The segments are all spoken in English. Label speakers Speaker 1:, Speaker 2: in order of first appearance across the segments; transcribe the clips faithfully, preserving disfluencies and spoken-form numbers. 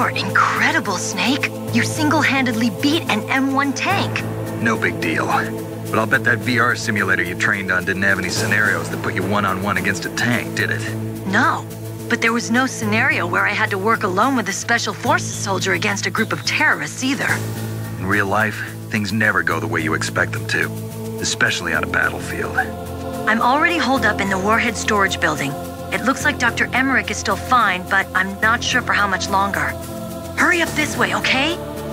Speaker 1: are incredible, Snake. You single-handedly beat an M one tank.
Speaker 2: No big deal. But I'll bet that V R simulator you trained on didn't have any scenarios that put you one-on-one against a tank, did it?
Speaker 1: No. But there was no scenario where I had to work alone with a Special Forces soldier against a group of terrorists either.
Speaker 2: In real life, things never go the way you expect them to. Especially on a battlefield.
Speaker 1: I'm already holed up in the Warhead storage building. It looks like Doctor Emmerich is still fine, but I'm not sure for how much longer. Hurry up this way, okay?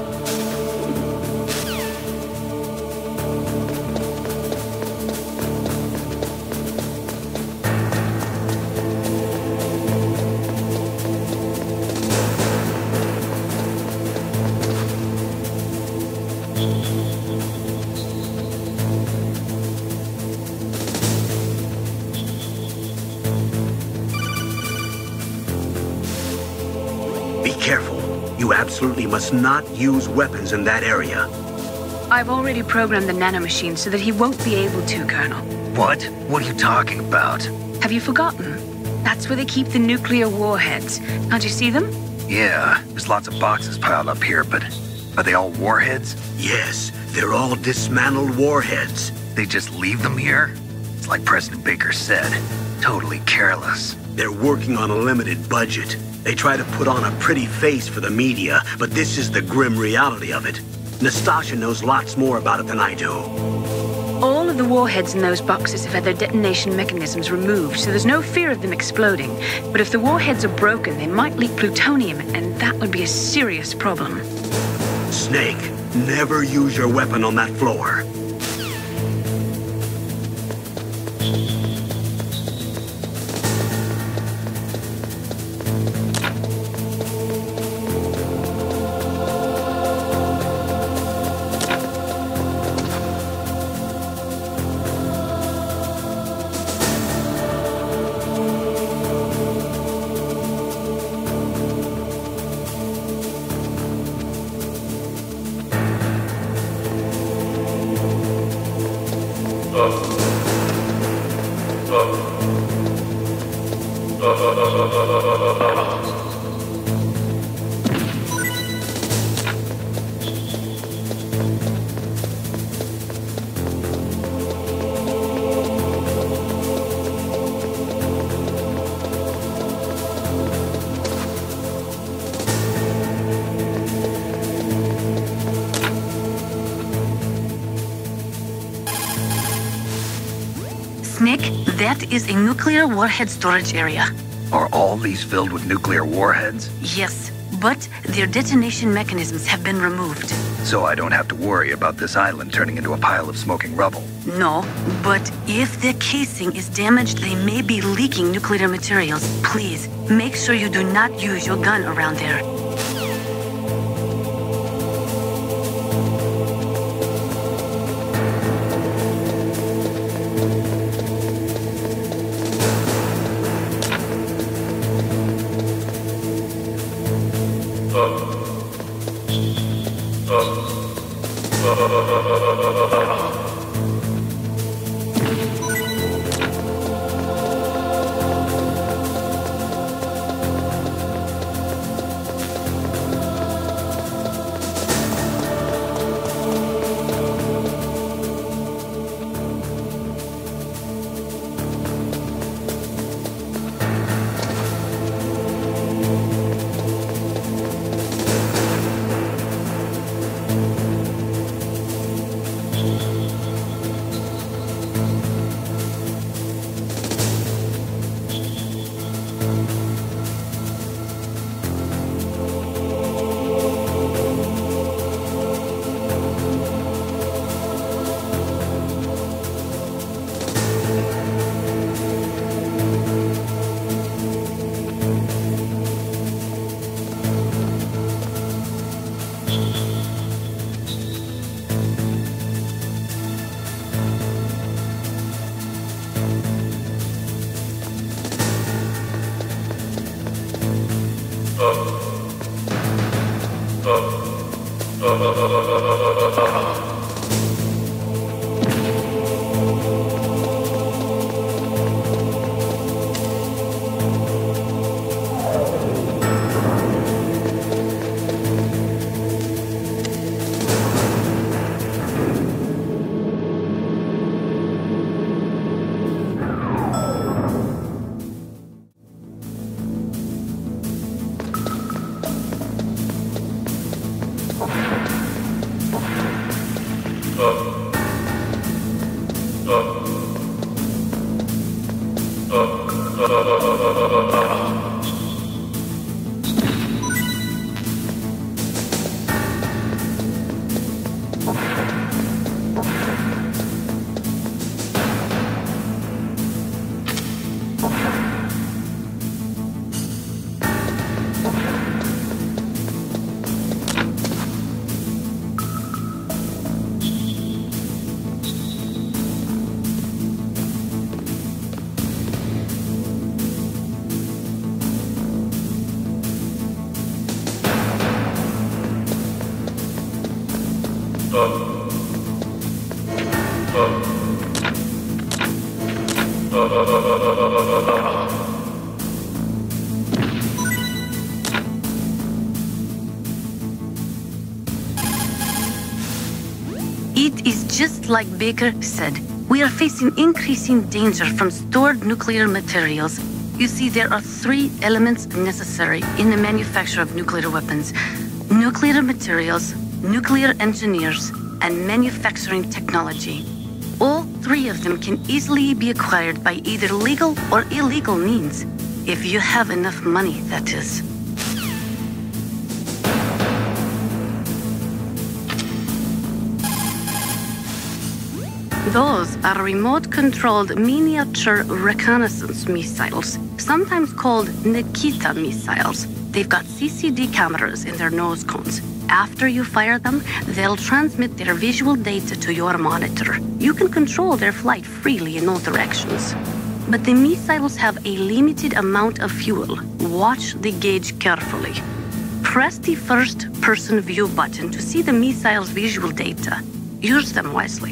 Speaker 3: Absolutely must not use weapons in that area.
Speaker 4: I've already programmed the nanomachine so that he won't be able to, Colonel.
Speaker 2: What? What are you talking about?
Speaker 4: Have you forgotten? That's where they keep the nuclear warheads. Can't you see them?
Speaker 2: Yeah, there's lots of boxes piled up here, but are they all warheads?
Speaker 3: Yes, they're all dismantled warheads.
Speaker 2: They just leave them here? It's like President Baker said, totally careless.
Speaker 3: They're working on a limited budget. They try to put on a pretty face for the media, but this is the grim reality of it. Nastasha knows lots more about it than I do.
Speaker 4: All of the warheads in those boxes have had their detonation mechanisms removed, so there's no fear of them exploding. But if the warheads are broken, they might leak plutonium, and that would be a serious problem.
Speaker 3: Snake, never use your weapon on that floor.
Speaker 1: Nick, that is a nuclear warhead storage area.
Speaker 2: Are all these filled with nuclear warheads?
Speaker 1: Yes, but their detonation mechanisms have been removed.
Speaker 2: So I don't have to worry about this island turning into a pile of smoking rubble?
Speaker 1: No, but if the casing is damaged, they may be leaking nuclear materials. Please, make sure you do not use your gun around there.
Speaker 5: It is just like Baker said. We are facing increasing danger from stored nuclear materials. You see, there are three elements necessary in the manufacture of nuclear weapons: nuclear materials, nuclear engineers, and manufacturing technology. All three of them can easily be acquired by either legal or illegal means, if you have enough money, that is. Those are remote-controlled miniature reconnaissance missiles, sometimes called Nikita missiles. They've got C C D cameras in their nose cones. After you fire them, they'll transmit their visual data to your monitor. You can control their flight freely in all directions. But the missiles have a limited amount of fuel. Watch the gauge carefully. Press the first-person view button to see the missile's visual data. Use them wisely.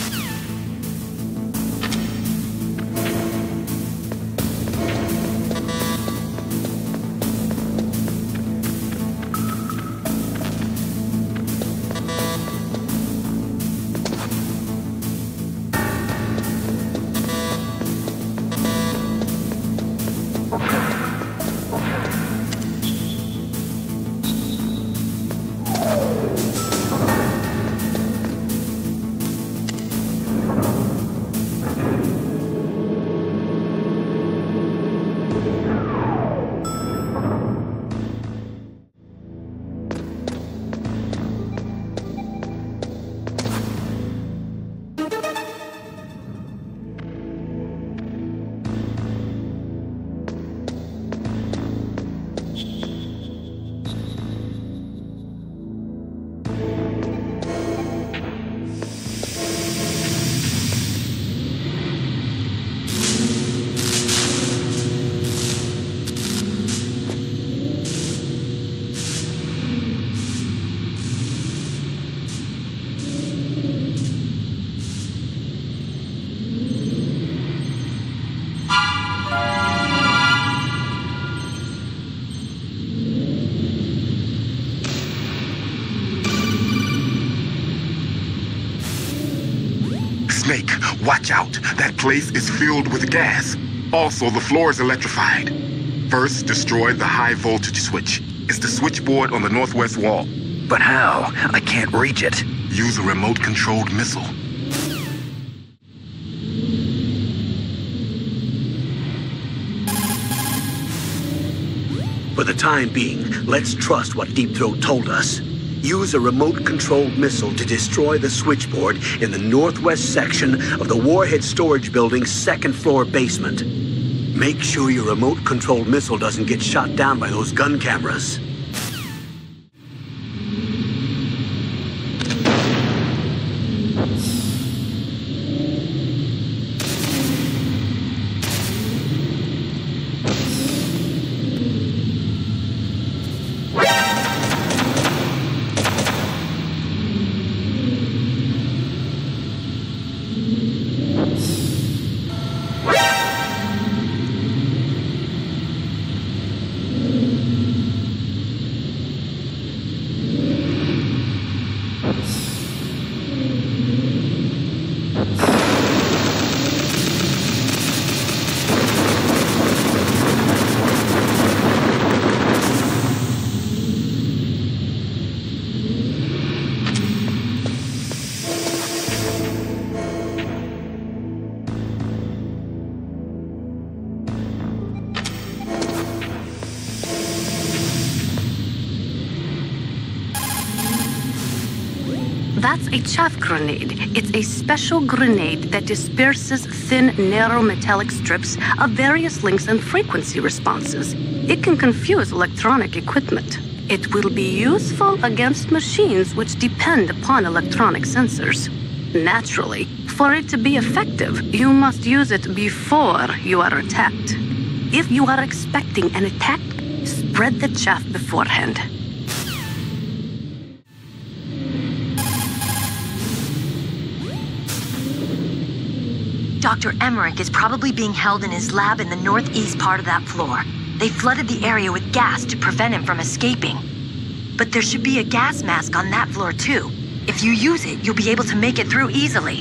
Speaker 6: Snake, watch out. That place is filled with gas. Also, the floor is electrified. First, destroy the high voltage switch. It's the switchboard on the northwest wall.
Speaker 2: But how? I can't reach it.
Speaker 6: Use a remote-controlled missile.
Speaker 3: For the time being, let's trust what Deep Throat told us. Use a remote-controlled missile to destroy the switchboard in the northwest section of the Warhead Storage Building's second-floor basement. Make sure your remote-controlled missile doesn't get shot down by those gun cameras.
Speaker 5: That's a chaff grenade. It's a special grenade that disperses thin, narrow metallic strips of various lengths and frequency responses. It can confuse electronic equipment. It will be useful against machines which depend upon electronic sensors. Naturally, for it to be effective, you must use it before you are attacked. If you are expecting an attack, spread the chaff beforehand.
Speaker 1: Doctor Emmerich is probably being held in his lab in the northeast part of that floor. They flooded the area with gas to prevent him from escaping. But there should be a gas mask on that floor too. If you use it, you'll be able to make it through easily.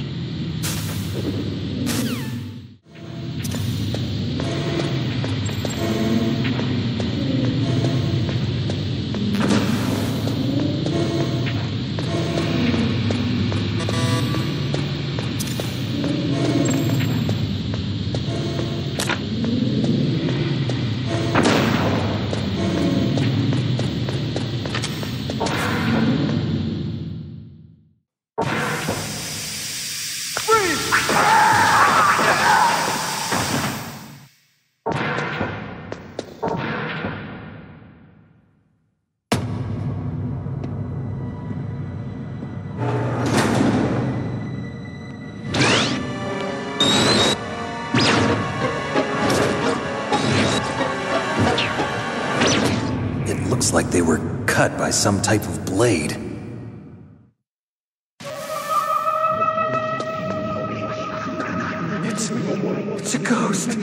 Speaker 7: Like they were cut by some type of blade.
Speaker 8: It's... it's a ghost.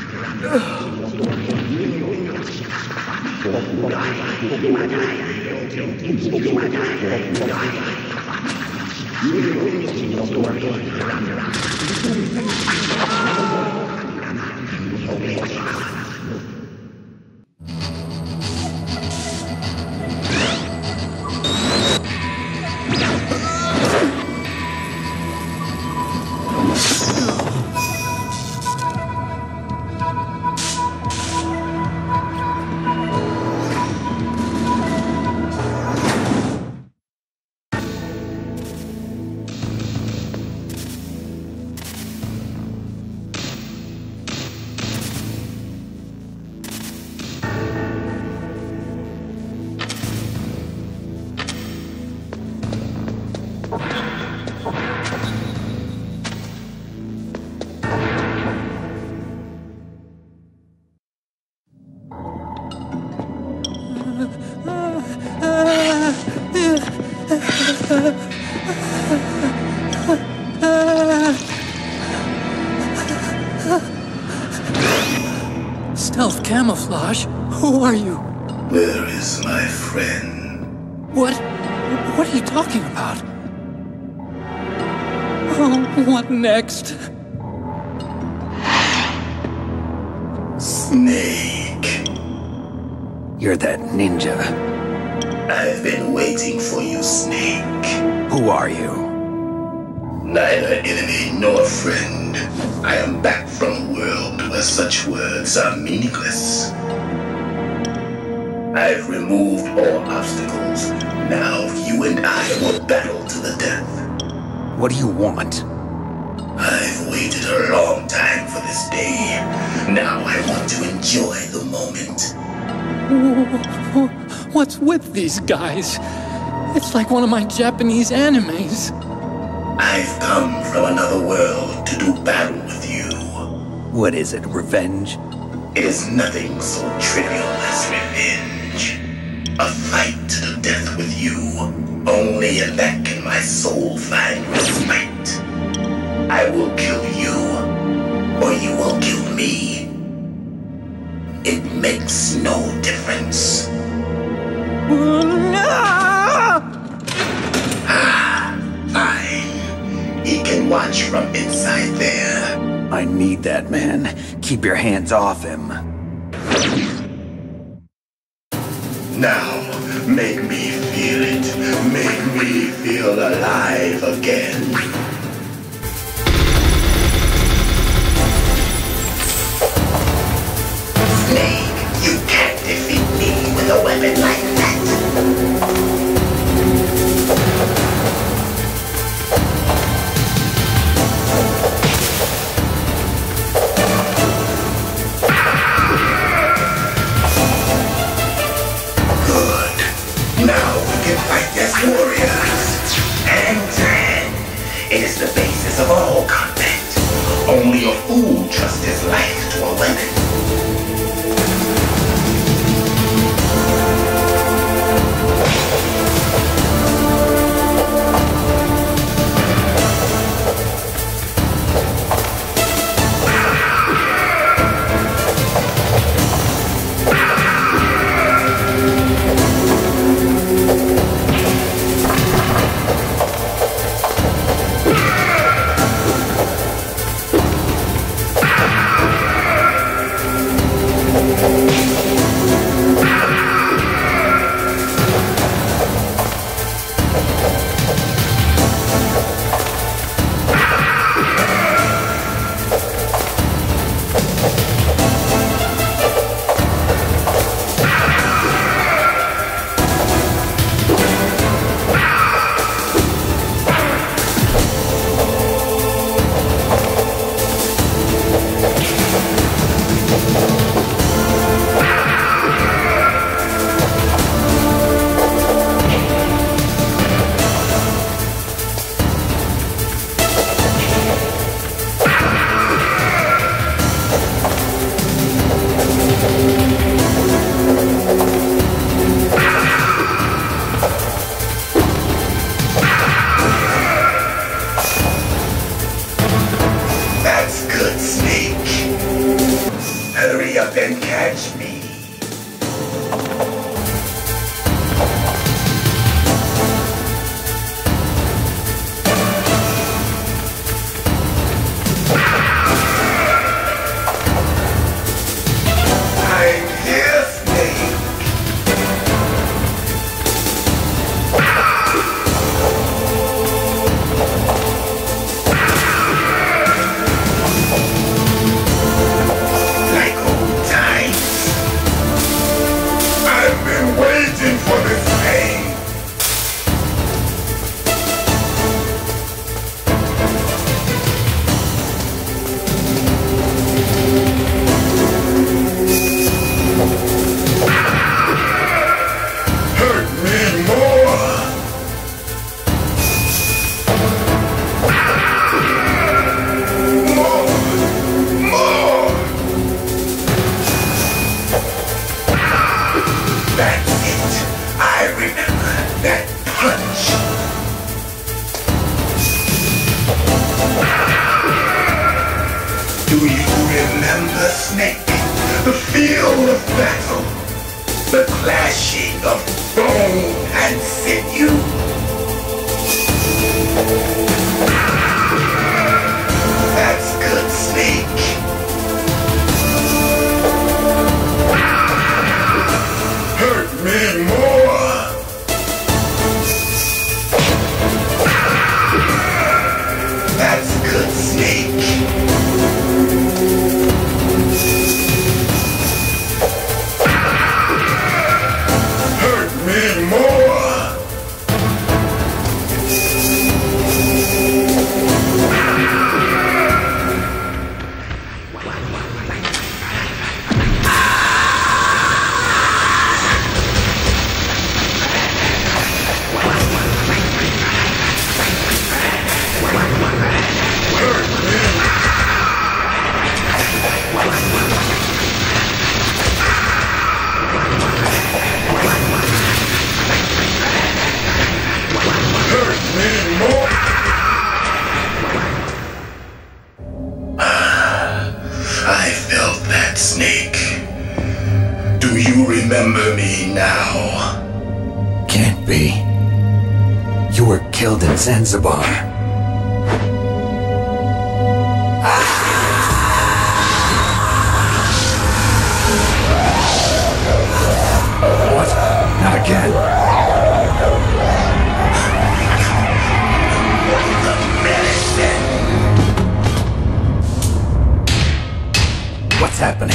Speaker 9: Stealth camouflage? Who are you?
Speaker 10: Where is my friend?
Speaker 9: What? What are you talking about? Oh, what next?
Speaker 10: Snake.
Speaker 7: You're that ninja.
Speaker 10: I've been waiting for you, Snake.
Speaker 7: Who are you?
Speaker 10: Neither enemy nor friend. I am back from a world where such words are meaningless. I've removed all obstacles. Now you and I will battle to the death.
Speaker 7: What do you want?
Speaker 10: I've waited a long time for this day. Now I want to enjoy the moment.
Speaker 9: What's with these guys? It's like one of my Japanese animes.
Speaker 10: I've come from another world to do battle with you.
Speaker 7: What is it, revenge?
Speaker 10: It is nothing so trivial as revenge. A fight to the death with you. Only in that can my soul find respite. I will kill you, or you will kill me. It makes no difference. Ah, fine. He can watch from inside there.
Speaker 7: I need that man. Keep your hands off him.
Speaker 10: Now, make me feel it. Make me feel alive again. Snake, you can't defeat me with a weapon like that. Good. Now we can fight as warriors. Hand to hand. It is the basis of all combat. Only a fool trusts his life to a weapon. up and catch me. I'm here, Snake. Like old times. I've been waiting for this pain. Hurt me more. More. More. That's it. I remember that punch. Do you remember, Snake? The feel of battle. The clashing of bone and sinew. That's good, Snake. Hurt me more. That's good, Snake. Hurt me more. Hurt me more. I felt that, Snake. Do you remember me now?
Speaker 7: Can't be. You were killed in Zanzibar. What? Not again. What's happening?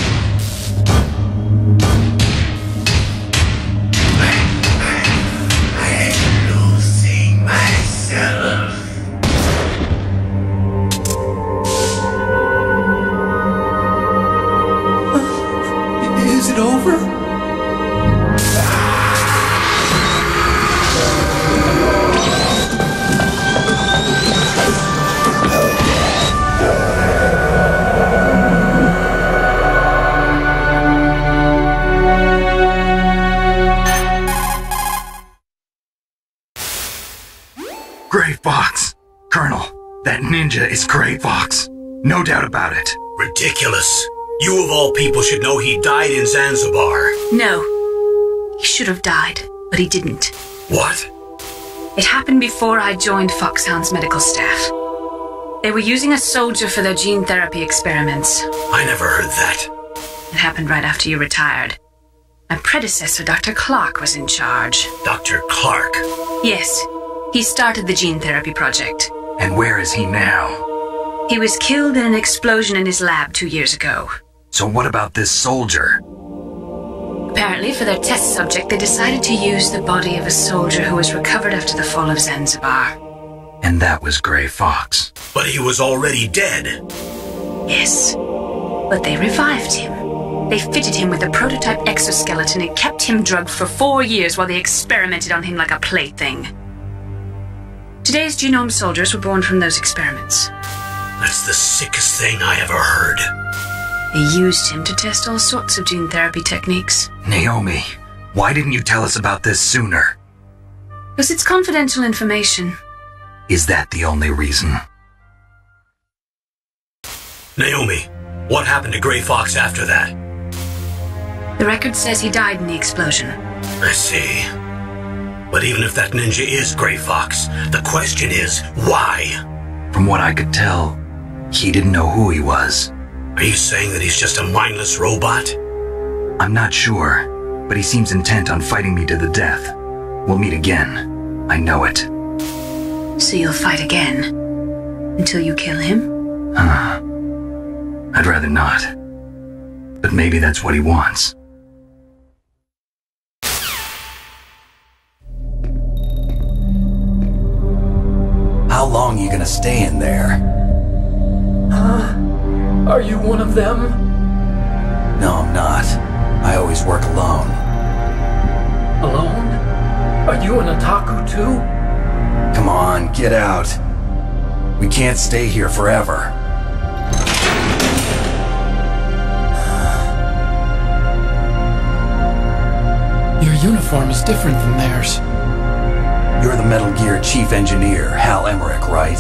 Speaker 10: I'm losing myself.
Speaker 7: Is it over?
Speaker 2: Gray Fox! Colonel, that ninja is Gray Fox. No doubt about it.
Speaker 3: Ridiculous. You of all people should know he died in Zanzibar.
Speaker 4: No. He should have died, but he didn't.
Speaker 3: What?
Speaker 4: It happened before I joined Foxhound's medical staff. They were using a soldier for their gene therapy experiments.
Speaker 3: I never heard that.
Speaker 4: It happened right after you retired. My predecessor, Doctor Clark, was in charge.
Speaker 3: Doctor Clark?
Speaker 4: Yes. He started the gene therapy project.
Speaker 2: And where is he now?
Speaker 4: He was killed in an explosion in his lab two years ago.
Speaker 2: So what about this soldier?
Speaker 4: Apparently, for their test subject, they decided to use the body of a soldier who was recovered after the fall of Zanzibar.
Speaker 2: And that was Gray Fox.
Speaker 3: But he was already dead.
Speaker 4: Yes. But they revived him. They fitted him with a prototype exoskeleton and kept him drugged for four years while they experimented on him like a plaything. Today's genome soldiers were born from those experiments.
Speaker 3: That's the sickest thing I ever heard.
Speaker 4: They used him to test all sorts of gene therapy techniques.
Speaker 2: Naomi, why didn't you tell us about this sooner?
Speaker 4: Because it's confidential information.
Speaker 2: Is that the only reason?
Speaker 3: Naomi, what happened to Gray Fox after that?
Speaker 4: The record says he died in the explosion.
Speaker 3: I see. But even if that ninja is Gray Fox, the question is, why?
Speaker 7: From what I could tell, he didn't know who he was.
Speaker 3: Are you saying that he's just a mindless robot?
Speaker 7: I'm not sure, but he seems intent on fighting me to the death. We'll meet again. I know it.
Speaker 4: So you'll fight again? Until you kill him?
Speaker 7: Huh. I'd rather not. But maybe that's what he wants. How long are you gonna stay in there?
Speaker 9: Huh? Are you one of them?
Speaker 7: No, I'm not. I always work alone.
Speaker 9: Alone? Are you an otaku too?
Speaker 7: Come on, get out. We can't stay here forever.
Speaker 9: Your uniform is different than theirs.
Speaker 7: You're the Metal Gear Chief Engineer, Hal Emmerich, right?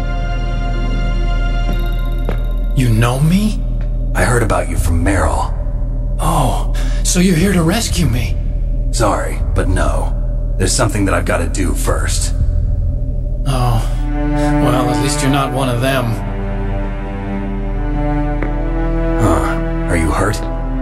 Speaker 9: You know me?
Speaker 7: I heard about you from Meryl.
Speaker 9: Oh, so you're here to rescue me?
Speaker 7: Sorry, but no. There's something that I've got to do first.
Speaker 9: Oh, well, at least you're not one of them.
Speaker 7: Huh. Are you hurt?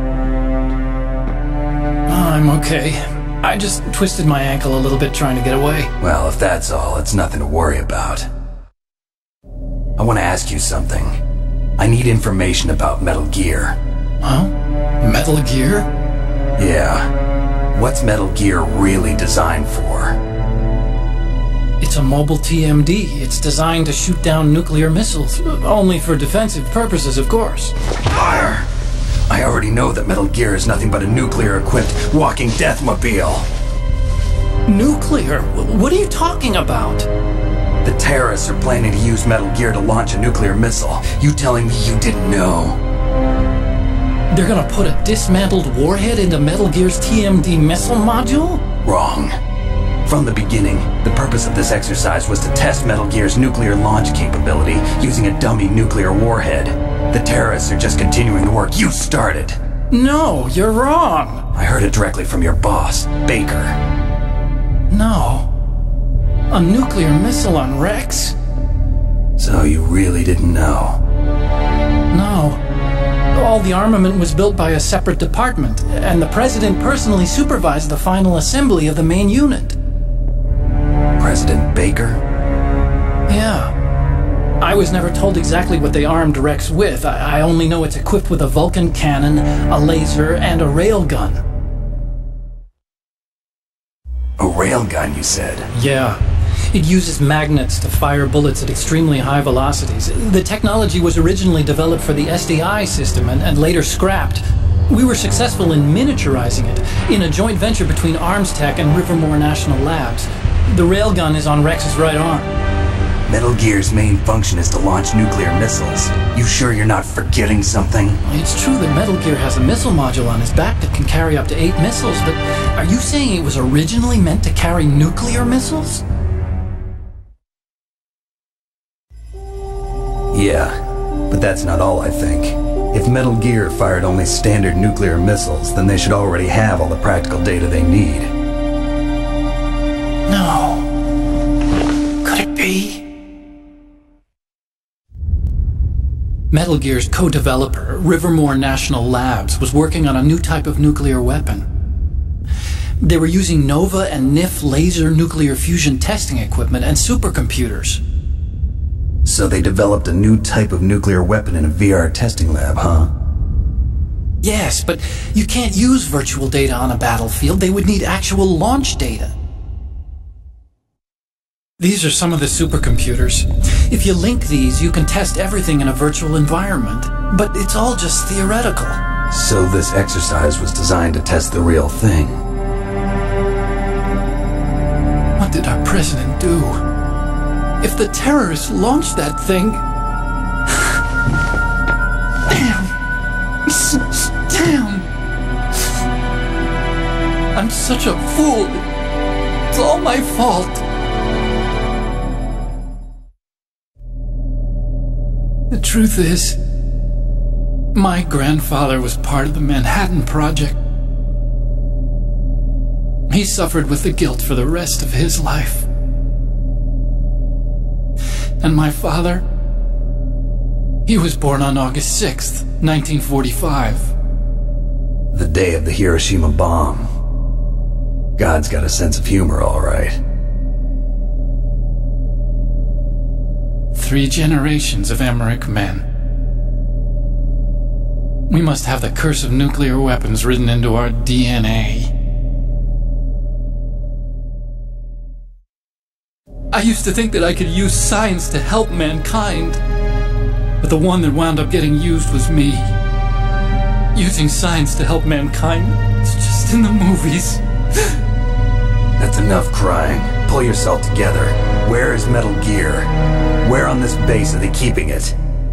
Speaker 9: Oh, I'm okay. I just twisted my ankle a little bit trying to get away.
Speaker 7: Well, if that's all, it's nothing to worry about. I want to ask you something. I need information about Metal Gear.
Speaker 9: Huh? Metal Gear?
Speaker 7: Yeah. What's Metal Gear really designed for?
Speaker 9: It's a mobile T M D. It's designed to shoot down nuclear missiles. Only for defensive purposes, of course.
Speaker 7: Liar! I already know that Metal Gear is nothing but a nuclear-equipped walking deathmobile.
Speaker 9: Nuclear? What are you talking about?
Speaker 7: The terrorists are planning to use Metal Gear to launch a nuclear missile. You telling me you didn't know?
Speaker 9: They're gonna put a dismantled warhead into Metal Gear's T M D missile module?
Speaker 7: Wrong. From the beginning, the purpose of this exercise was to test Metal Gear's nuclear launch capability using a dummy nuclear warhead. The terrorists are just continuing the work you started.
Speaker 9: No, you're wrong.
Speaker 7: I heard it directly from your boss, Baker.
Speaker 9: No. A nuclear missile on Rex?
Speaker 7: So you really didn't know?
Speaker 9: No. All the armament was built by a separate department, and the President personally supervised the final assembly of the main unit.
Speaker 7: President Baker?
Speaker 9: Yeah. I was never told exactly what they armed Rex with. I, I only know it's equipped with a Vulcan cannon, a laser, and a railgun.
Speaker 7: A railgun, you said?
Speaker 9: Yeah. It uses magnets to fire bullets at extremely high velocities. The technology was originally developed for the S D I system and, and later scrapped. We were successful in miniaturizing it in a joint venture between ArmsTech and Rivermore National Labs. The railgun is on Rex's right arm.
Speaker 7: Metal Gear's main function is to launch nuclear missiles. You sure you're not forgetting something?
Speaker 9: It's true that Metal Gear has a missile module on his back that can carry up to eight missiles, but are you saying it was originally meant to carry nuclear missiles?
Speaker 7: Yeah, but that's not all, I think. If Metal Gear fired only standard nuclear missiles, then they should already have all the practical data they need.
Speaker 9: No. Could it be? Metal Gear's co-developer, Rivermore National Labs, was working on a new type of nuclear weapon. They were using Nova and N I F laser nuclear fusion testing equipment and supercomputers.
Speaker 7: So they developed a new type of nuclear weapon in a V R testing lab, huh?
Speaker 9: Yes, but you can't use virtual data on a battlefield. They would need actual launch data. These are some of the supercomputers. If you link these, you can test everything in a virtual environment. But it's all just theoretical.
Speaker 7: So this exercise was designed to test the real thing.
Speaker 9: What did our president do? If the terrorists launched that thing... Damn! Damn! I'm such a fool. It's all my fault. The truth is, my grandfather was part of the Manhattan Project. He suffered with the guilt for the rest of his life. And my father? He was born on August sixth, nineteen forty-five.
Speaker 7: The day of the Hiroshima bomb. God's got a sense of humor, all right.
Speaker 9: Three generations of Emmerich men. We must have the curse of nuclear weapons written into our D N A. I used to think that I could use science to help mankind, but the one that wound up getting used was me. Using science to help mankind, it's just in the movies.
Speaker 7: That's enough crying. Pull yourself together. Where is Metal Gear? Where on this base are they keeping it?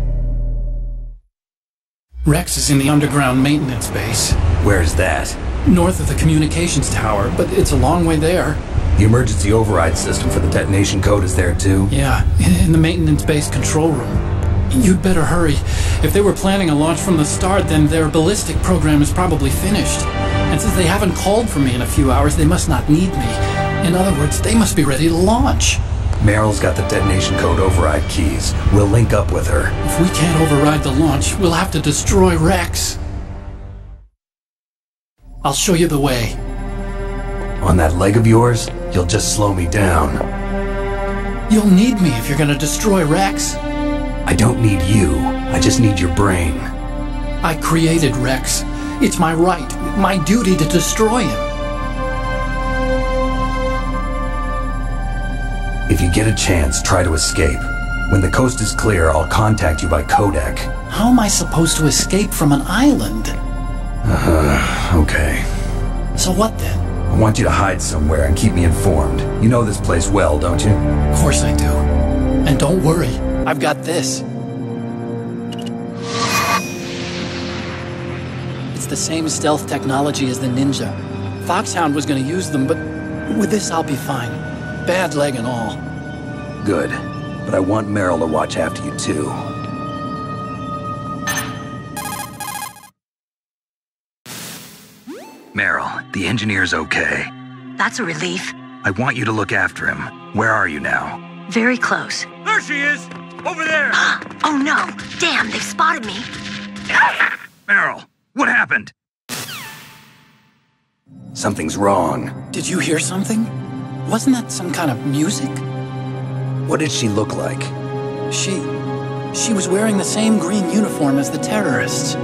Speaker 9: Rex is in the underground maintenance base.
Speaker 7: Where's that?
Speaker 9: North of the communications tower, but it's a long way there.
Speaker 7: The emergency override system for the detonation code is there too?
Speaker 9: Yeah, in the maintenance base control room. You'd better hurry. If they were planning a launch from the start, then their ballistic program is probably finished. And since they haven't called for me in a few hours, they must not need me. In other words, they must be ready to launch.
Speaker 7: Meryl's got the detonation code override keys. We'll link up with her.
Speaker 9: If we can't override the launch, we'll have to destroy Rex. I'll show you the way.
Speaker 7: On that leg of yours, you'll just slow me down.
Speaker 9: You'll need me if you're gonna destroy Rex.
Speaker 7: I don't need you. I just need your brain.
Speaker 9: I created Rex. It's my right, my duty to destroy him.
Speaker 7: If you get a chance, try to escape. When the coast is clear, I'll contact you by codec.
Speaker 9: How am I supposed to escape from an island?
Speaker 7: Uh, okay.
Speaker 9: So what then?
Speaker 7: I want you to hide somewhere and keep me informed. You know this place well, don't you?
Speaker 9: Of course I do. And don't worry, I've got this. It's the same stealth technology as the Ninja. Foxhound was going to use them, but with this I'll be fine. Bad leg and all.
Speaker 7: Good. But I want Meryl to watch after you too.
Speaker 2: Meryl, the engineer's okay.
Speaker 1: That's a relief.
Speaker 2: I want you to look after him. Where are you now?
Speaker 1: Very close.
Speaker 3: There she is! Over there!
Speaker 1: Oh no! Damn, they've spotted me!
Speaker 2: Meryl, what happened?
Speaker 7: Something's wrong.
Speaker 9: Did you hear something? Wasn't that some kind of music?
Speaker 7: What did she look like?
Speaker 9: She... she was wearing the same green uniform as the terrorists.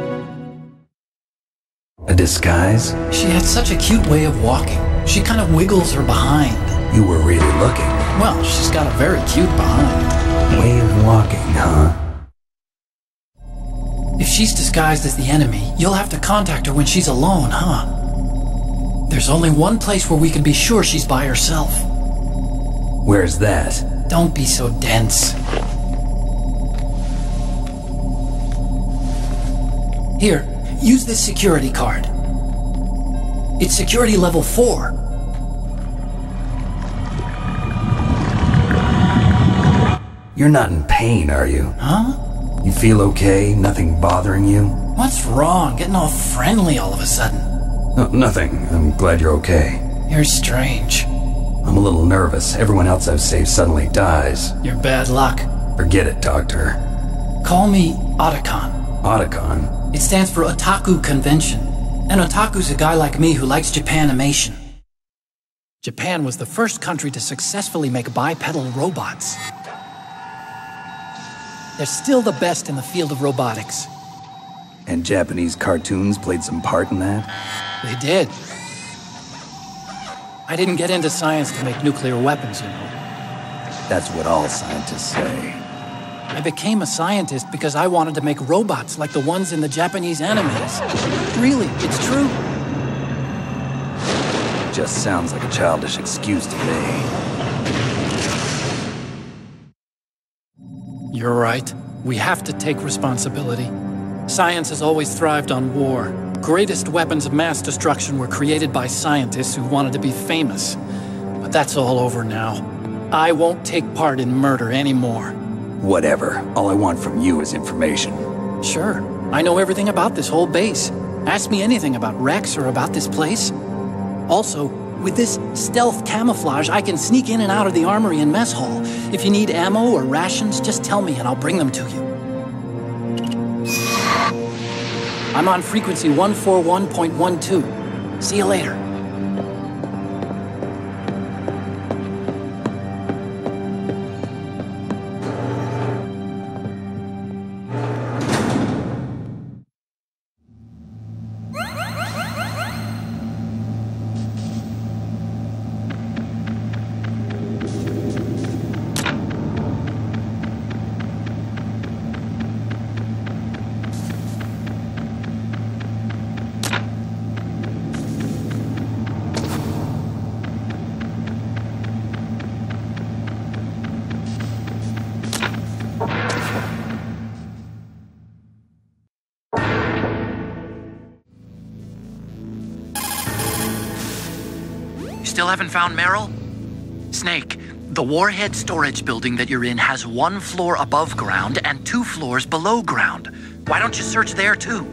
Speaker 7: A disguise?
Speaker 9: She had such a cute way of walking. She kind of wiggles her behind.
Speaker 7: You were really looking.
Speaker 9: Well, she's got a very cute behind.
Speaker 7: Way of walking, huh?
Speaker 9: If she's disguised as the enemy, you'll have to contact her when she's alone, huh? There's only one place where we can be sure she's by herself.
Speaker 7: Where's that?
Speaker 9: Don't be so dense. Here, use this security card. It's security level four.
Speaker 7: You're not in pain, are you?
Speaker 9: Huh?
Speaker 7: You feel okay? Nothing bothering you?
Speaker 9: What's wrong? Getting all friendly all of a sudden.
Speaker 7: No, nothing. I'm glad you're okay.
Speaker 9: You're strange.
Speaker 7: I'm a little nervous. Everyone else I've saved suddenly dies.
Speaker 9: You're bad luck.
Speaker 7: Forget it, Doctor.
Speaker 9: Call me Otacon.
Speaker 7: Otacon?
Speaker 9: It stands for Otaku Convention. An otaku's a guy like me who likes Japanimation. Japan was the first country to successfully make bipedal robots. They're still the best in the field of robotics.
Speaker 7: And Japanese cartoons played some part in that?
Speaker 9: They did. I didn't get into science to make nuclear weapons, you know.
Speaker 7: That's what all scientists say.
Speaker 9: I became a scientist because I wanted to make robots like the ones in the Japanese animes. Really, it's true.
Speaker 7: Just sounds like a childish excuse to me.
Speaker 9: You're right. We have to take responsibility. Science has always thrived on war. Greatest weapons of mass destruction were created by scientists who wanted to be famous. But that's all over now. I won't take part in murder anymore.
Speaker 7: Whatever. All I want from you is information.
Speaker 9: Sure. I know everything about this whole base. Ask me anything about Rex or about this place. Also, With this stealth camouflage, I can sneak in and out of the armory and mess hall. If you need ammo or rations, just tell me and I'll bring them to you. I'm on frequency one forty-one point one two. See you later.
Speaker 11: Still haven't found Meryl? Snake, the Warhead storage building that you're in has one floor above ground and two floors below ground. Why don't you search there too?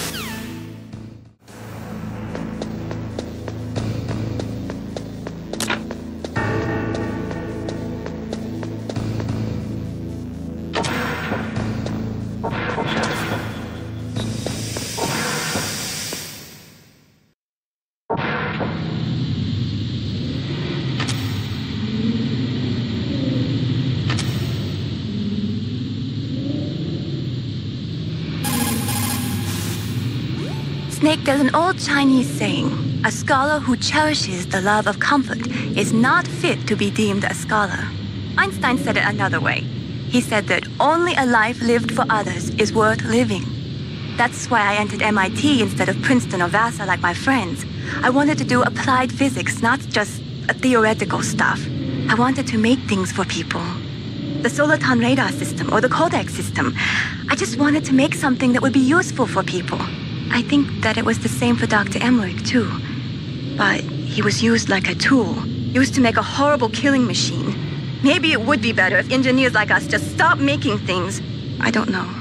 Speaker 1: Snake, there's an old Chinese saying, a scholar who cherishes the love of comfort is not fit to be deemed a scholar. Einstein said it another way. He said that only a life lived for others is worth living. That's why I entered M I T instead of Princeton or Vassar like my friends. I wanted to do applied physics, not just theoretical stuff. I wanted to make things for people. The Soliton radar system or the Codex system. I just wanted to make something that would be useful for people. I think that it was the same for Doctor Emmerich, too. But he was used like a tool, used to make a horrible killing machine. Maybe it would be better if engineers like us just stopped making things. I don't know.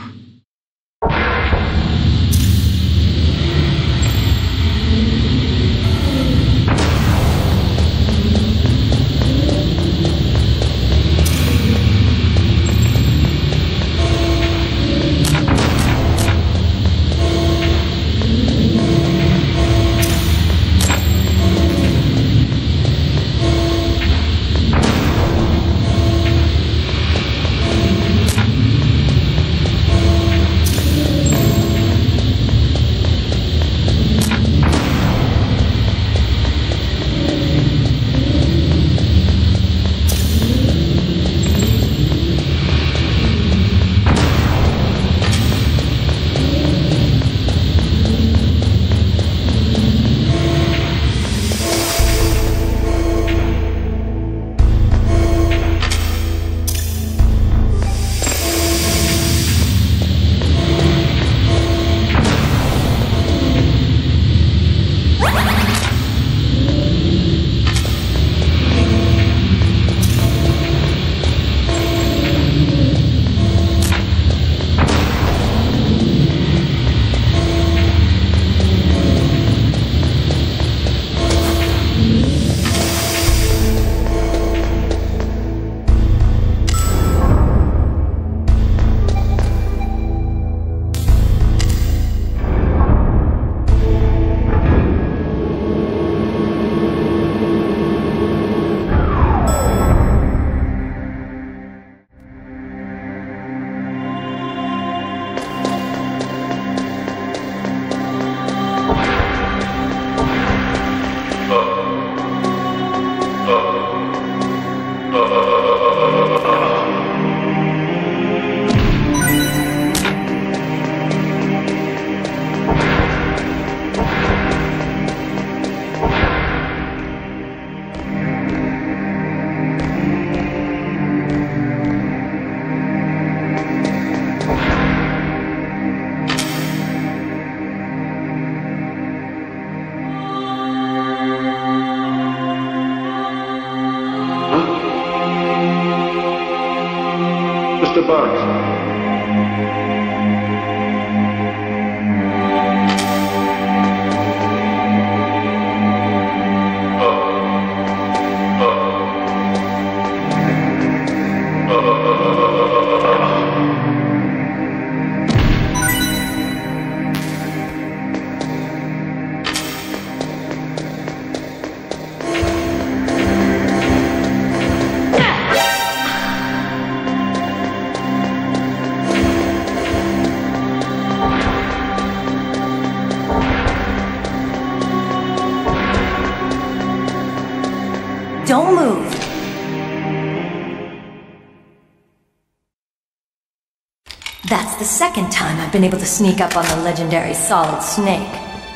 Speaker 12: Mister Bugs. Oh.
Speaker 1: That's the second time I've been able to sneak up on the legendary Solid Snake.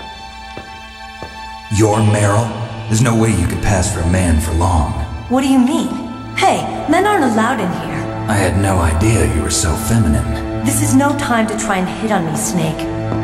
Speaker 7: You're Meryl? There's no way you could pass for a man for long.
Speaker 1: What do you mean? Hey, men aren't allowed in here.
Speaker 7: I had no idea you were so feminine.
Speaker 1: This is no time to try and hit on me, Snake.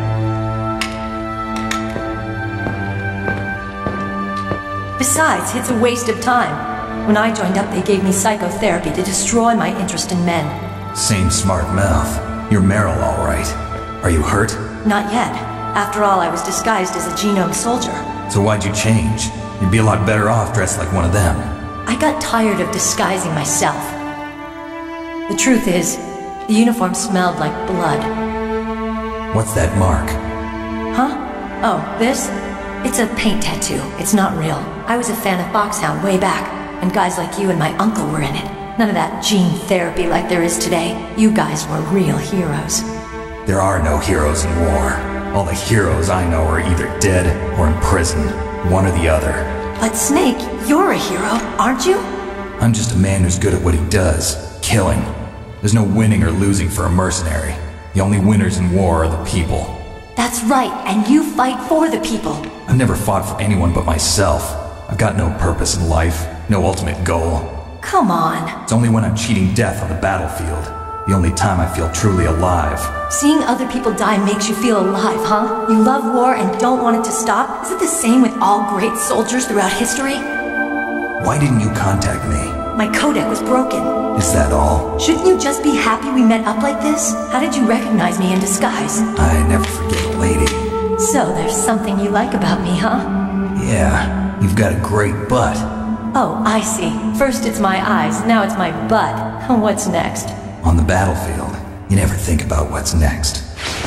Speaker 1: Besides, it's a waste of time. When I joined up, they gave me psychotherapy to destroy my interest in men.
Speaker 7: Same smart mouth. You're Meryl, all right. Are you hurt?
Speaker 1: Not yet. After all, I was disguised as a genome soldier.
Speaker 7: So why'd you change? You'd be a lot better off dressed like one of them.
Speaker 1: I got tired of disguising myself. The truth is, the uniform smelled like blood.
Speaker 7: What's that mark?
Speaker 1: Huh? Oh, this? It's a paint tattoo. It's not real. I was a fan of Foxhound way back, and guys like you and my uncle were in it. None of that gene therapy like there is today. You guys were real heroes.
Speaker 7: There are no heroes in war. All the heroes I know are either dead or in prison. One or the other.
Speaker 1: But Snake, you're a hero, aren't you?
Speaker 7: I'm just a man who's good at what he does. Killing. There's no winning or losing for a mercenary. The only winners in war are the people.
Speaker 1: That's right, and you fight for the people.
Speaker 7: I've never fought for anyone but myself. I've got no purpose in life, no ultimate goal.
Speaker 1: Come on.
Speaker 7: It's only when I'm cheating death on the battlefield. The only time I feel truly alive.
Speaker 1: Seeing other people die makes you feel alive, huh? You love war and don't want it to stop? Is it the same with all great soldiers throughout history?
Speaker 7: Why didn't you contact me?
Speaker 1: My codec was broken.
Speaker 7: Is that all?
Speaker 1: Shouldn't you just be happy we met up like this? How did you recognize me in disguise?
Speaker 7: I never forget a lady.
Speaker 1: So there's something you like about me, huh?
Speaker 7: Yeah, you've got a great butt.
Speaker 1: Oh, I see. First it's my eyes, now it's my butt. What's next?
Speaker 7: On the battlefield, you never think about what's next.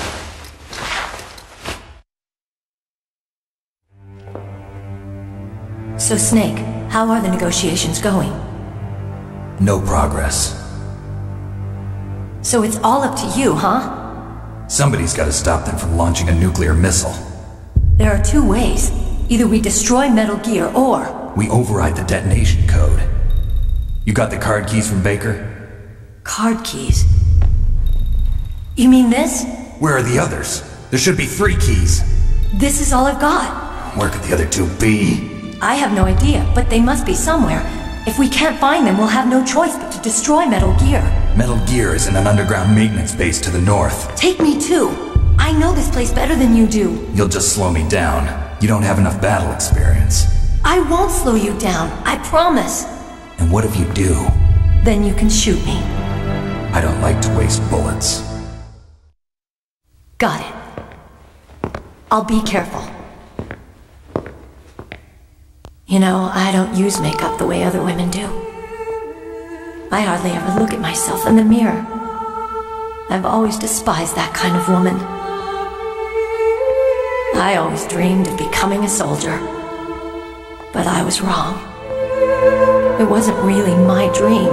Speaker 1: So Snake, how are the negotiations going?
Speaker 7: No progress.
Speaker 1: So it's all up to you, huh?
Speaker 7: Somebody's got to stop them from launching a nuclear missile.
Speaker 1: There are two ways. Either we destroy Metal Gear, or...
Speaker 7: we override the detonation code. You got the card keys from Baker?
Speaker 1: Card keys? You mean this?
Speaker 7: Where are the others? There should be three keys.
Speaker 1: This is all I've got.
Speaker 7: Where could the other two be?
Speaker 1: I have no idea, but they must be somewhere. If we can't find them, we'll have no choice but to destroy Metal Gear.
Speaker 7: Metal Gear is in an underground maintenance base to the north.
Speaker 1: Take me too. I know this place better than you do.
Speaker 7: You'll just slow me down. You don't have enough battle experience.
Speaker 1: I won't slow you down, I promise.
Speaker 7: And what if you do?
Speaker 1: Then you can shoot me.
Speaker 7: I don't like to waste bullets.
Speaker 1: Got it. I'll be careful. You know, I don't use makeup the way other women do. I hardly ever look at myself in the mirror. I've always despised that kind of woman. I always dreamed of becoming a soldier. But I was wrong. It wasn't really my dream.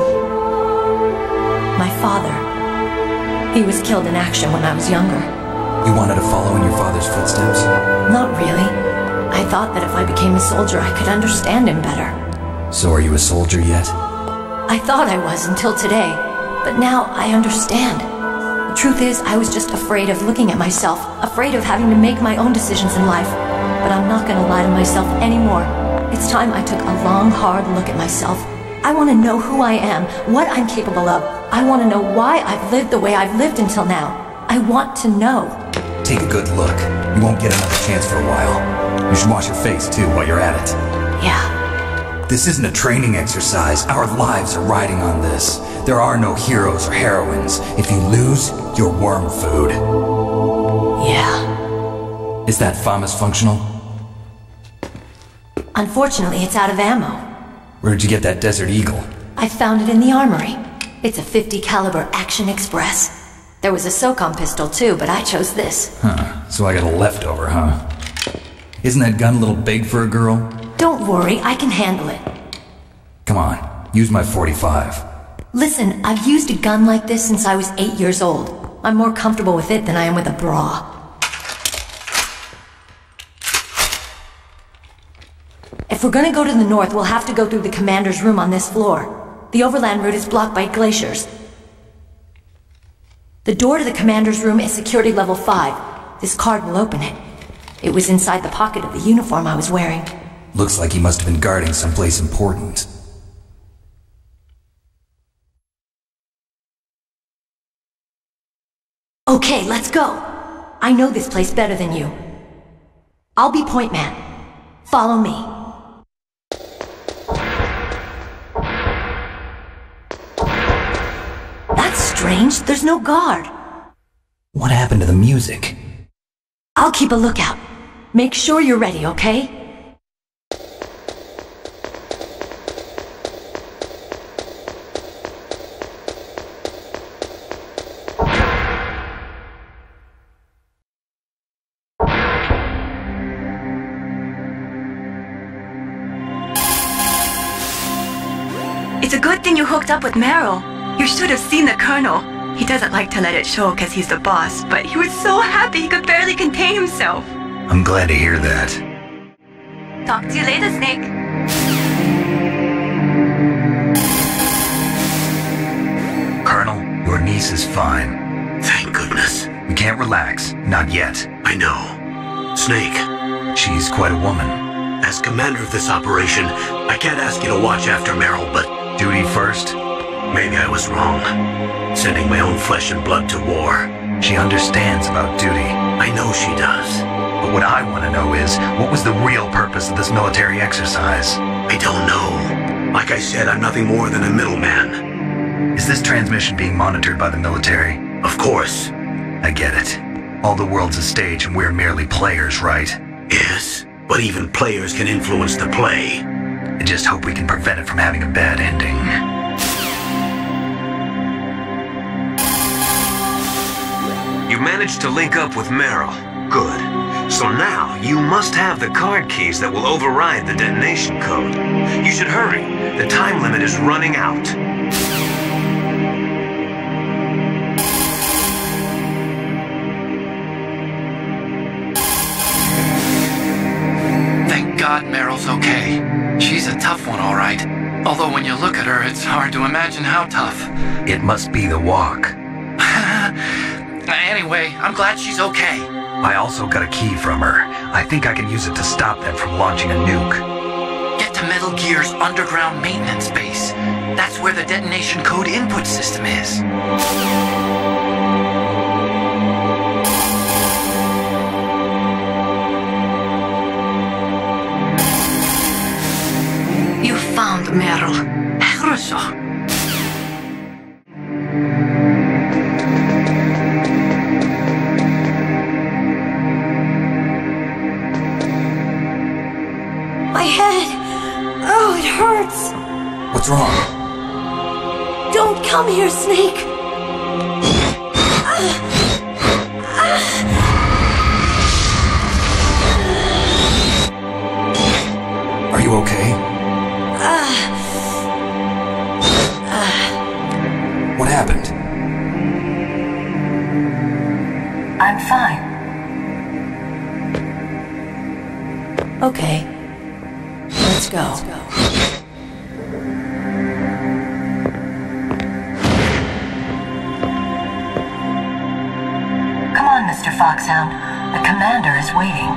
Speaker 1: My father, he was killed in action when I was younger.
Speaker 7: You wanted to follow in your father's footsteps?
Speaker 1: Not really. I thought that if I became a soldier, I could understand him better.
Speaker 7: So are you a soldier yet?
Speaker 1: I thought I was until today, but now I understand. The truth is, I was just afraid of looking at myself, afraid of having to make my own decisions in life. But I'm not gonna lie to myself anymore. It's time I took a long, hard look at myself. I want to know who I am, what I'm capable of. I want to know why I've lived the way I've lived until now. I want to know.
Speaker 7: Take a good look. You won't get another chance for a while. You should wash your face, too, while you're at it.
Speaker 1: Yeah.
Speaker 7: This isn't a training exercise. Our lives are riding on this. There are no heroes or heroines. If you lose, you're worm food.
Speaker 1: Yeah.
Speaker 7: Is that FAMAS functional?
Speaker 1: Unfortunately, it's out of ammo.
Speaker 7: Where'd you get that Desert Eagle?
Speaker 1: I found it in the armory. It's a fifty caliber Action Express. There was a SOCOM pistol too, but I chose this.
Speaker 7: Huh, so I got a leftover, huh? Isn't that gun a little big for a girl?
Speaker 1: Don't worry, I can handle it.
Speaker 7: Come on, use my forty-five.
Speaker 1: Listen, I've used a gun like this since I was eight years old. I'm more comfortable with it than I am with a bra. If we're gonna go to the north, we'll have to go through the commander's room on this floor. The overland route is blocked by glaciers. The door to the commander's room is security level five. This card will open it. It was inside the pocket of the uniform I was wearing.
Speaker 7: Looks like he must have been guarding someplace important.
Speaker 1: Okay, let's go. I know this place better than you. I'll be point man. Follow me. That's strange. There's no guard.
Speaker 7: What happened to the music?
Speaker 1: I'll keep a lookout. Make sure you're ready, okay?
Speaker 12: It's a good thing you hooked up with Meryl. You should have seen the Colonel. He doesn't like to let it show because he's the boss, but he was so happy he could barely contain himself.
Speaker 7: I'm glad to hear that.
Speaker 12: Talk to you later, Snake.
Speaker 7: Colonel, your niece is fine.
Speaker 3: Thank goodness.
Speaker 7: We can't relax. Not yet.
Speaker 3: I know. Snake.
Speaker 7: She's quite a woman.
Speaker 3: As commander of this operation, I can't ask you to watch after Meryl, but...
Speaker 7: Duty first?
Speaker 3: Maybe I was wrong. Sending my own flesh and blood to war.
Speaker 7: She understands about duty.
Speaker 3: I know she does.
Speaker 7: But what I want to know is, what was the real purpose of this military exercise?
Speaker 3: I don't know. Like I said, I'm nothing more than a middleman.
Speaker 7: Is this transmission being monitored by the military?
Speaker 3: Of course.
Speaker 7: I get it. All the world's a stage and we're merely players, right?
Speaker 3: Yes, but even players can influence the play.
Speaker 7: I just hope we can prevent it from having a bad ending.
Speaker 13: You managed to link up with Meryl. Good. So now, you must have the card keys that will override the detonation code. You should hurry. The time limit is running out.
Speaker 11: Thank God Meryl's okay. She's a tough one, all right. Although when you look at her, it's hard to imagine how tough.
Speaker 7: It must be the walk.
Speaker 11: Anyway, I'm glad she's okay.
Speaker 7: I also got a key from her. I think I can use it to stop them from launching a nuke.
Speaker 11: Get to Metal Gear's underground maintenance base. That's where the detonation code input system is.
Speaker 12: You found Meryl. хорошо.
Speaker 1: My head! Oh, it hurts!
Speaker 7: What's wrong?
Speaker 1: Don't come here, Snake!
Speaker 7: Are you okay? What happened?
Speaker 1: I'm fine. Okay. Let's go. Let's go. Come on, Mister Foxhound. The commander is waiting.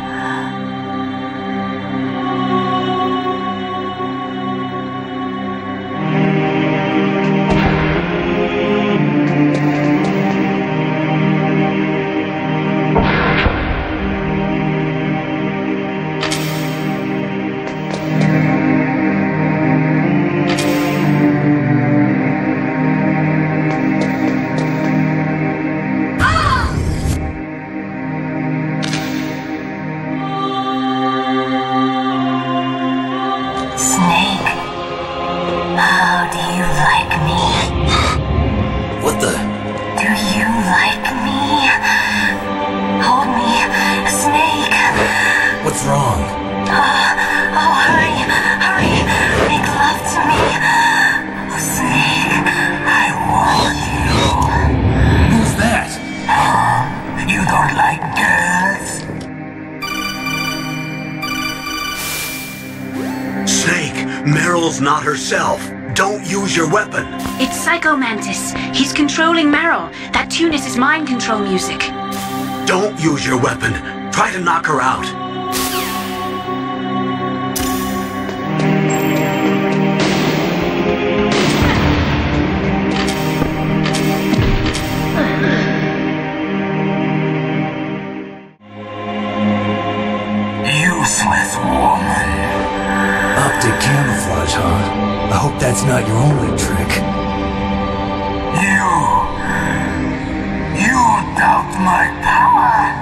Speaker 3: Meryl's not herself. Don't use your weapon.
Speaker 4: It's Psycho Mantis. He's controlling Meryl. That tune is his mind control music.
Speaker 3: Don't use your weapon. Try to knock her out.
Speaker 10: Useless woman.
Speaker 7: Optic camouflage, huh? I hope that's not your only trick.
Speaker 10: You... You doubt my power?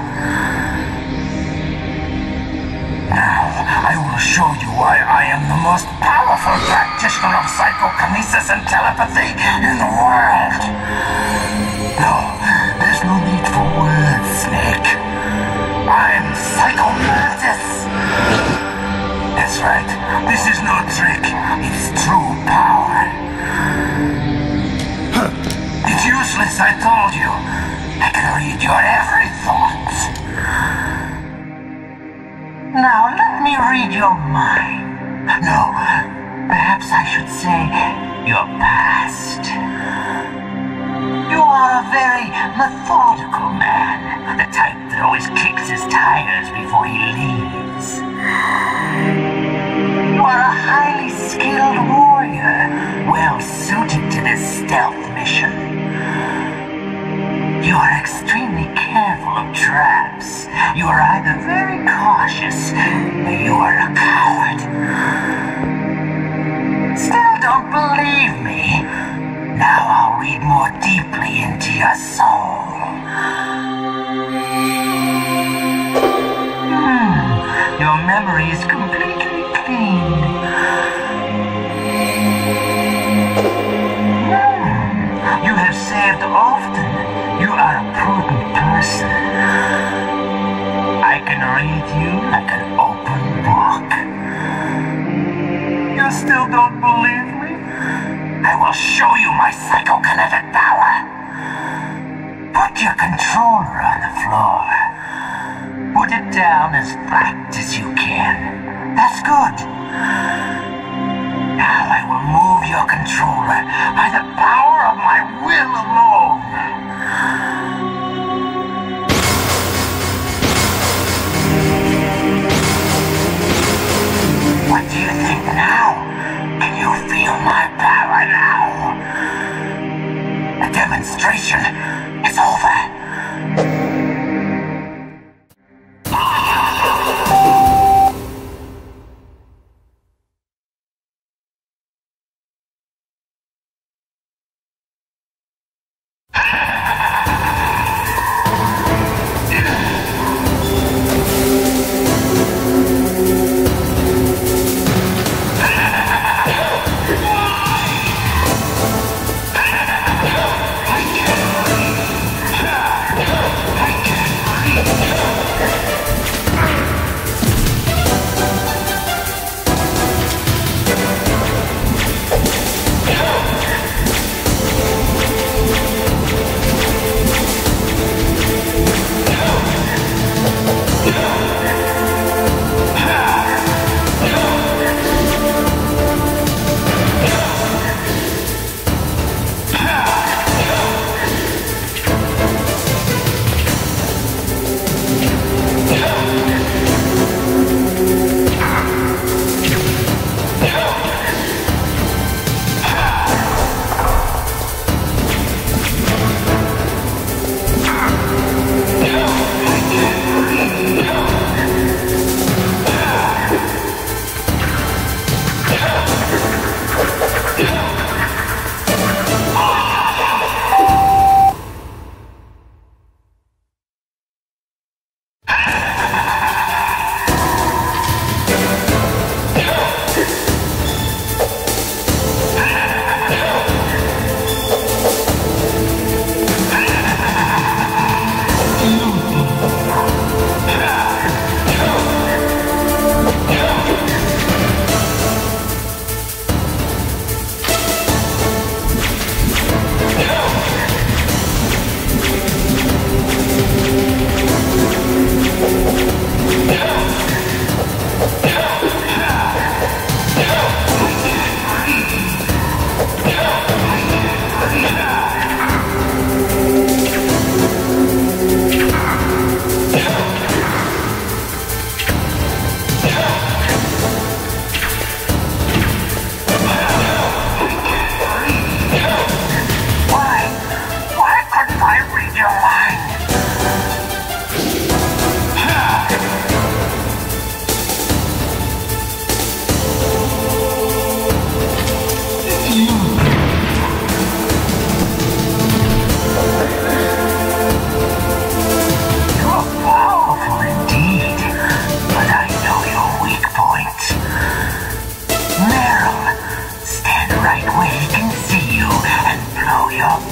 Speaker 10: Now, I will show you why I am the most powerful practitioner of psychokinesis and telepathy in the world. No, there's no need for words, Snake. I'm Psycho Mantis. That's right. This is no trick. It's true power. Huh. It's useless, I told you. I can read your every thought. Now, let me read your mind. No, perhaps I should say your past. You are a very methodical man. The type that always kicks his tires before he leaves. You are a highly skilled warrior, well suited to this stealth mission. You are extremely careful of traps. You are either very cautious, or you are a coward. Still don't believe me? Now I'll read more deeply into your soul. Hmm, your memory is completely clean. Hmm, you have saved often. You are a prudent person. I can read you like an open book. You still don't believe me? I will show you my psychokinetic power. Put your controller on the floor. Put it down as flat as you can. That's good. Now I will move your controller by the power of my will alone. What do you think now? Can you feel my power now? The demonstration is over.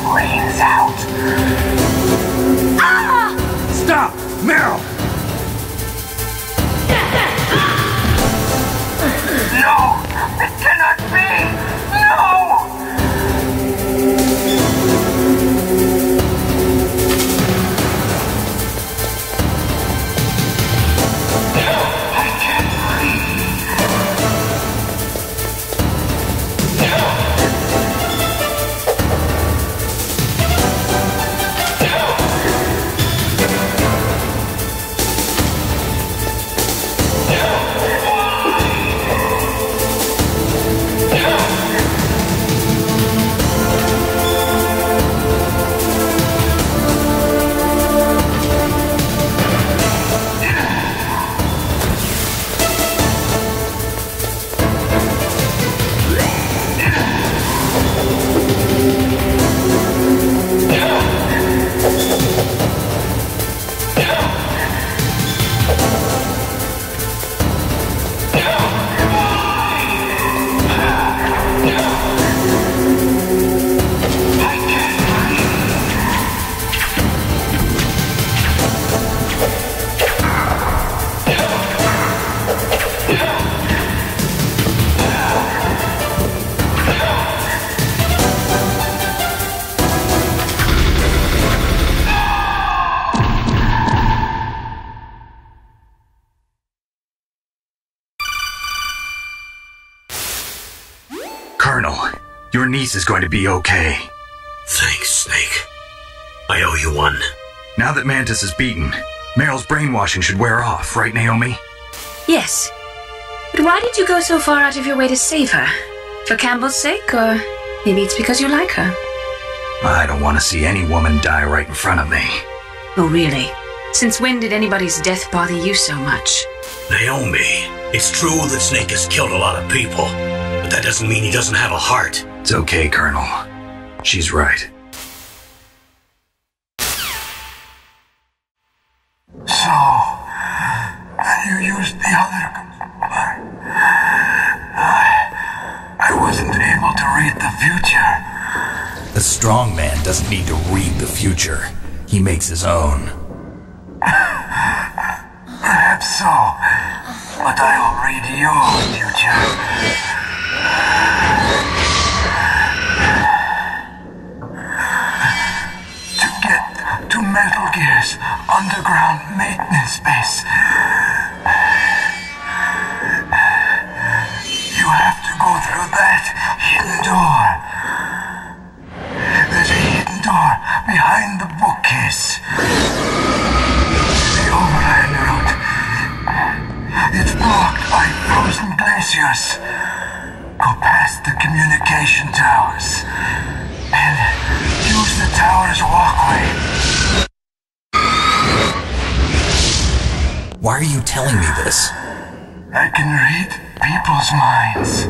Speaker 8: brains out.
Speaker 1: Ah!
Speaker 8: Stop! Meryl! No! It cannot be! No! I can't
Speaker 2: Your niece is going to be okay.
Speaker 3: Thanks, Snake. I owe you one.
Speaker 2: Now that Mantis is beaten, Meryl's brainwashing should wear off, right, Naomi?
Speaker 4: Yes. But why did you go so far out of your way to save her? For Campbell's sake, or maybe it's because you like her?
Speaker 2: I don't want to see any woman die right in front of me.
Speaker 4: Oh, really? Since when did anybody's death bother you so much?
Speaker 3: Naomi, it's true that Snake has killed a lot of people, but that doesn't mean he doesn't have a heart.
Speaker 2: It's okay, Colonel. She's right.
Speaker 8: So, then you used the other... I, I wasn't able to read the future.
Speaker 7: The strong man doesn't need to read the future. He makes his own.
Speaker 8: Perhaps so, but I'll read your future. To Metal Gear's underground maintenance base. You have to go through that hidden door. There's a hidden door behind the bookcase. The overland route. It's blocked by frozen glaciers. Go past the communication towers and use the tower's walkway.
Speaker 7: Why are you telling me this?
Speaker 8: I can read people's minds.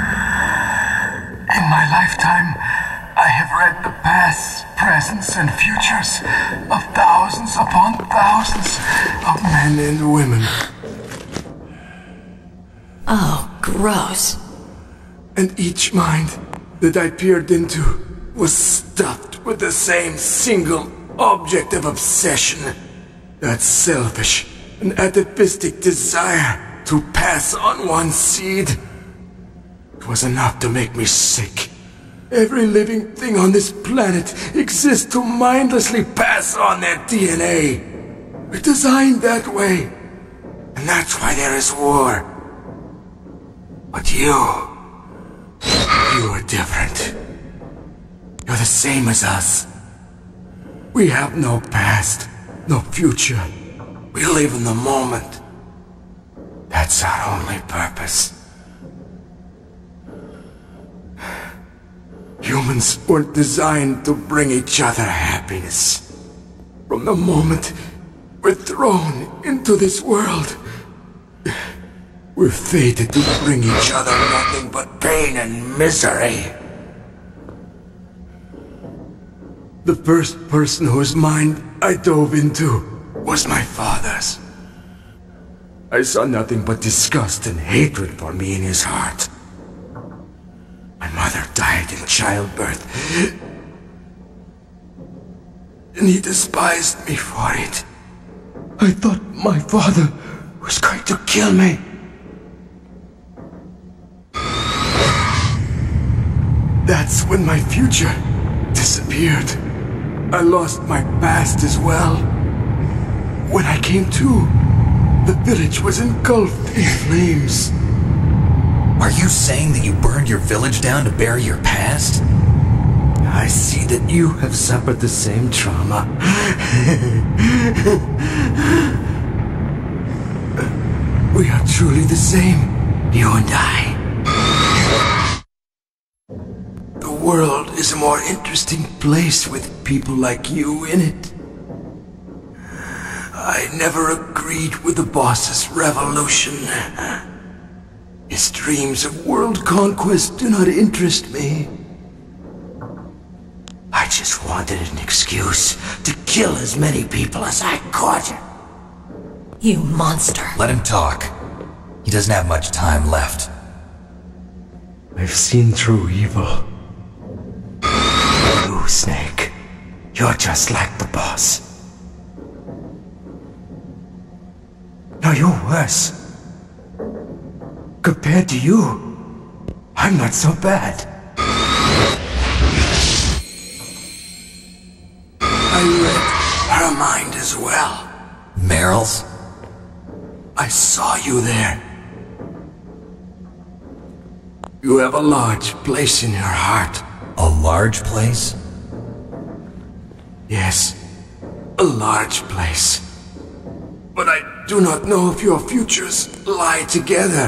Speaker 8: In my lifetime, I have read the pasts, presents, and futures of thousands upon thousands of men and women.
Speaker 12: Oh, gross.
Speaker 8: And each mind that I peered into was stuffed with the same single object of obsession. That selfish and atavistic desire to pass on one's seed. It was enough to make me sick. Every living thing on this planet exists to mindlessly pass on their D N A. We're designed that way. And that's why there is war. But you... you are different. You're the same as us. We have no past, no future. We live in the moment. That's our only purpose. Humans weren't designed to bring each other happiness. From the moment we're thrown into this world, we're fated to bring each other nothing but pain and misery. The first person whose mind I dove into was my father's. I saw nothing but disgust and hatred for me in his heart. My mother died in childbirth. and he despised me for it. I thought my father was going to kill me. That's when my future disappeared. I lost my past as well. When I came to, the village was engulfed in flames.
Speaker 7: Are you saying that you burned your village down to bury your past?
Speaker 8: I see that you have suffered the same trauma. We are truly the same, you and I. The world is a more interesting place with people like you in it. I never agreed with the boss's revolution. His dreams of world conquest do not interest me. I just wanted an excuse to kill as many people as I could.
Speaker 1: You monster.
Speaker 7: Let him talk. He doesn't have much time left.
Speaker 8: I've seen true evil. You, Snake. You're just like the boss. No, you're worse. Compared to you, I'm not so bad. I read her mind as well.
Speaker 7: Meryl's?
Speaker 8: I saw you there. You have a large place in your heart.
Speaker 7: A large place?
Speaker 8: Yes, a large place. But I do not know if your futures lie together.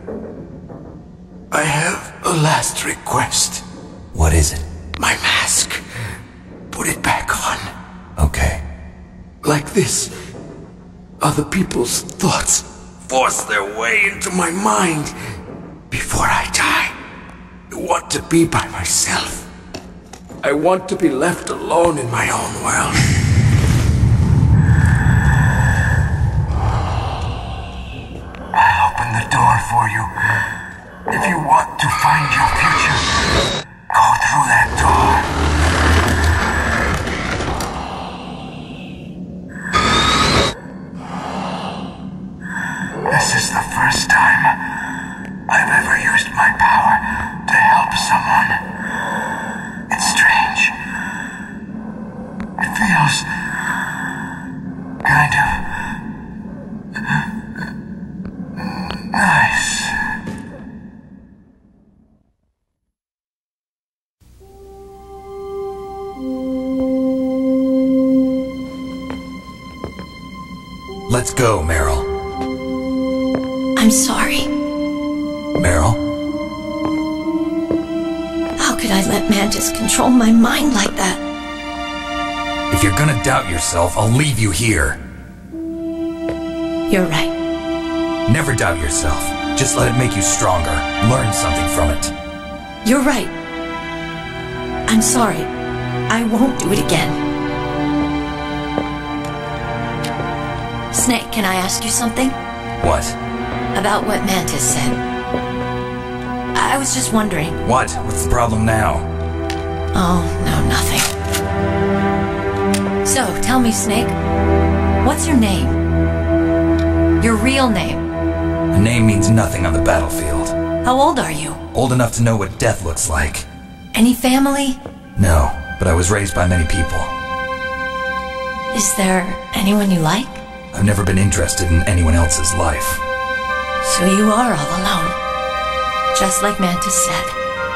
Speaker 8: I have a last request.
Speaker 7: What is it?
Speaker 8: My mask. Put it back on.
Speaker 7: Okay.
Speaker 8: Like this, other people's thoughts force their way into my mind. Before I die, I want to be by myself. I want to be left alone in my own world. I'll open the door for you. If you want to find your future, go through that door. This is the first time I've ever used my power to help someone. It's strange. It feels kind of nice.
Speaker 7: Let's go, Meryl.
Speaker 1: I'm sorry.
Speaker 7: Meryl?
Speaker 1: How could I let Mantis control my mind like that?
Speaker 7: If you're gonna doubt yourself, I'll leave you here.
Speaker 1: You're right.
Speaker 7: Never doubt yourself. Just let it make you stronger. Learn something from it.
Speaker 1: You're right. I'm sorry. I won't do it again. Snake, can I ask you something?
Speaker 7: What?
Speaker 1: About what Mantis said. I was just wondering.
Speaker 7: What? What's the problem now?
Speaker 1: Oh, no, nothing. So, tell me, Snake, what's your name? Your real name?
Speaker 7: A name means nothing on the battlefield.
Speaker 1: How old are you?
Speaker 7: Old enough to know what death looks like.
Speaker 1: Any family?
Speaker 7: No, but I was raised by many people.
Speaker 1: Is there anyone you like?
Speaker 7: I've never been interested in anyone else's life.
Speaker 1: So you are all alone. Just like Mantis said.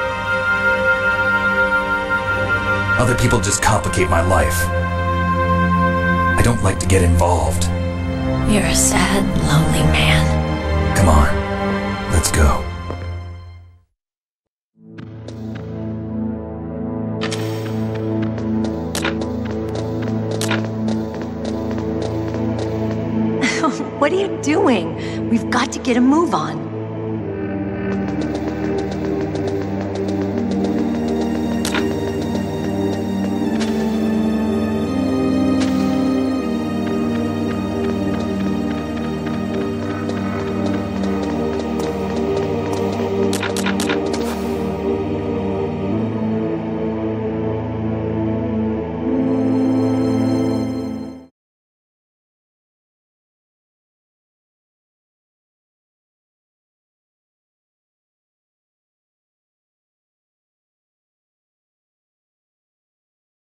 Speaker 7: Other people just complicate my life. I don't like to get involved.
Speaker 1: You're a sad, lonely man.
Speaker 7: Come on, let's go.
Speaker 1: What are you doing? We've got to get a move on.